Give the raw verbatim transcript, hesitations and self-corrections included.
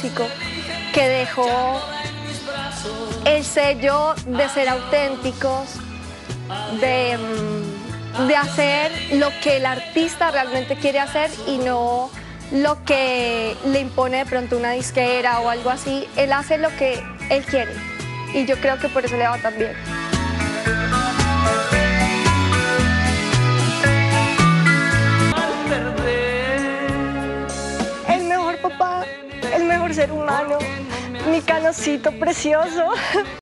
músico que dejó el sello de ser auténticos, de, de hacer lo que el artista realmente quiere hacer y no lo que le impone de pronto una disquera o algo así. Él hace lo que él quiere y yo creo que por eso le va tan bien. El mejor papá, el mejor ser humano, mi Canocito precioso.